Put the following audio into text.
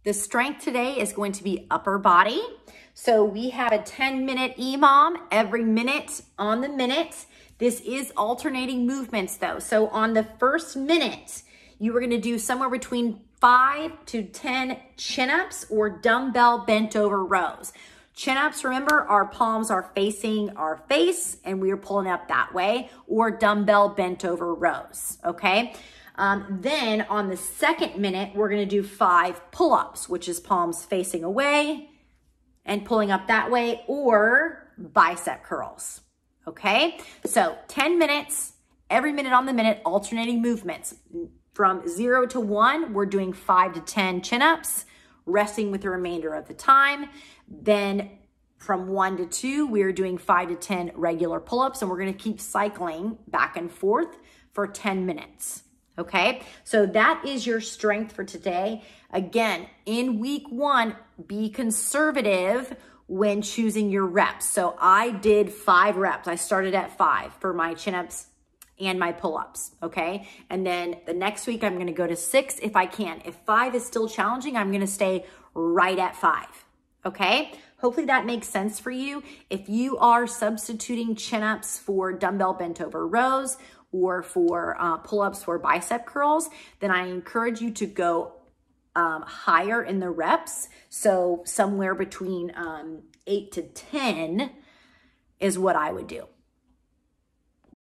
The strength today is going to be upper body. So we have a 10-minute EMOM every minute on the minute. This is alternating movements though. So on the first minute, you are going to do somewhere between 5 to 10 chin-ups or dumbbell bent over rows. Chin-ups, remember, our palms are facing our face and we are pulling up that way, or dumbbell bent over rows, okay? Then on the second minute, we're gonna do 5 pull-ups, which is palms facing away and pulling up that way, or bicep curls, okay? So 10 minutes, every minute on the minute, alternating movements. From 0 to 1, we're doing 5 to 10 chin-ups, resting with the remainder of the time. Then from 1 to 2, we're doing 5 to 10 regular pull-ups, and we're gonna keep cycling back and forth for 10 minutes. Okay, so that is your strength for today. Again, in week 1, be conservative when choosing your reps. So I did 5 reps. I started at 5 for my chin-ups and my pull-ups, okay? And then the next week, I'm gonna go to 6 if I can. If 5 is still challenging, I'm gonna stay right at 5, okay? Hopefully that makes sense for you. If you are substituting chin-ups for dumbbell bent over rows, or for pull-ups for bicep curls, then I encourage you to go higher in the reps. So somewhere between 8 to 10 is what I would do.